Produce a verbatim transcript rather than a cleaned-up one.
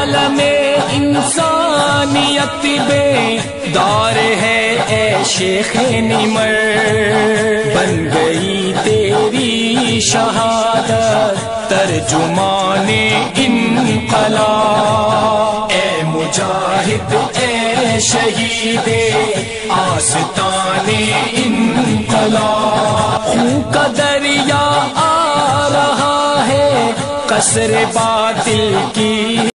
आलमे इंसानियत बेदार है ए शेखे निमर, बन गई तेरी शहादत तर्जुमाने इनकलाब। ए मुजाहिद ए शहीदे आस्ताने इनकलाब, खून का दरिया आ रहा है कसरे बातिल की